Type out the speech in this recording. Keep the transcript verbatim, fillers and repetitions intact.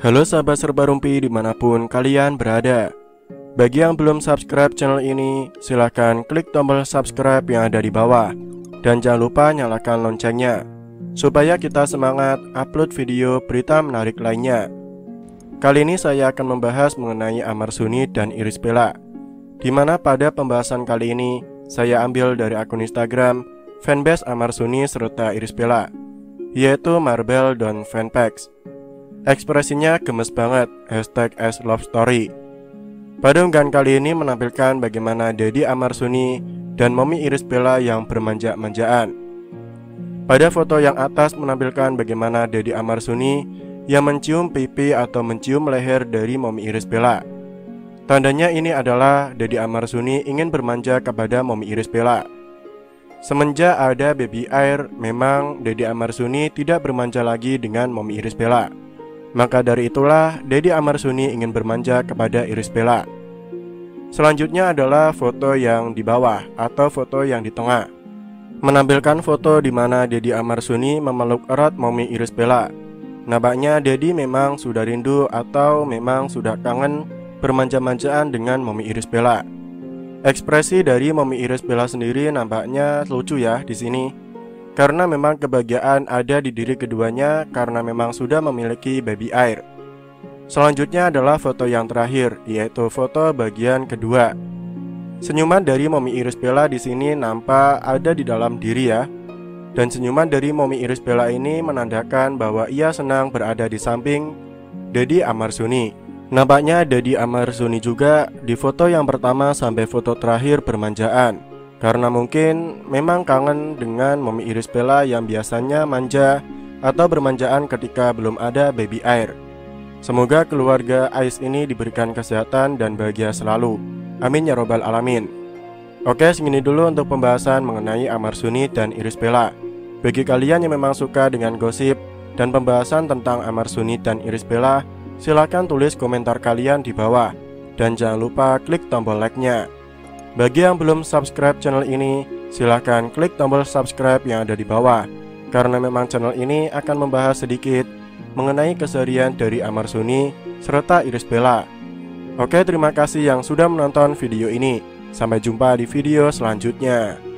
Halo sahabat Serba Rumpi dimanapun kalian berada. Bagi yang belum subscribe channel ini, silahkan klik tombol subscribe yang ada di bawah. Dan jangan lupa nyalakan loncengnya, supaya kita semangat upload video berita menarik lainnya. Kali ini saya akan membahas mengenai Amar Suni dan Irish Bella, dimana pada pembahasan kali ini saya ambil dari akun Instagram fanbase Amar Suni serta Irish Bella, yaitu Marble Don Fanpage. Ekspresinya gemes banget, hashtag as love story. Pada unggahan kali ini menampilkan bagaimana Deddy Amar Suni dan Mommy Irish Bella yang bermanja-manjaan. Pada foto yang atas menampilkan bagaimana Deddy Amar Suni yang mencium pipi atau mencium leher dari Mommy Irish Bella. Tandanya ini adalah Deddy Amar Suni ingin bermanja kepada Mommy Irish Bella. Semenjak ada baby air, memang Deddy Amar Suni tidak bermanja lagi dengan Mommy Irish Bella. Maka dari itulah Deddy Amar Suni ingin bermanja kepada Irish Bella. Selanjutnya adalah foto yang di bawah atau foto yang di tengah, menampilkan foto di mana Deddy Amar Suni memeluk erat Mommy Irish Bella. Nampaknya Deddy memang sudah rindu atau memang sudah kangen bermanja-manjaan dengan Mommy Irish Bella. Ekspresi dari Mommy Irish Bella sendiri nampaknya lucu ya di sini. Karena memang kebahagiaan ada di diri keduanya karena memang sudah memiliki baby air. Selanjutnya adalah foto yang terakhir, yaitu foto bagian kedua. Senyuman dari Mommy Irish Bella di sini nampak ada di dalam diri ya. Dan senyuman dari Mommy Irish Bella ini menandakan bahwa ia senang berada di samping Deddy Amar Suni. Nampaknya Deddy Amar Suni juga di foto yang pertama sampai foto terakhir bermanjaan. Karena mungkin memang kangen dengan Mommy Irish Bella yang biasanya manja atau bermanjaan ketika belum ada baby air. Semoga keluarga Ais ini diberikan kesehatan dan bahagia selalu. Amin ya robbal alamin. Oke, segini dulu untuk pembahasan mengenai Amar Suni dan Irish Bella. Bagi kalian yang memang suka dengan gosip dan pembahasan tentang Amar Suni dan Irish Bella, silahkan tulis komentar kalian di bawah. Dan jangan lupa klik tombol like-nya. Bagi yang belum subscribe channel ini, silahkan klik tombol subscribe yang ada di bawah. Karena memang channel ini akan membahas sedikit mengenai keseharian dari Amar Suni serta Irish Bella. Oke, terima kasih yang sudah menonton video ini. Sampai jumpa di video selanjutnya.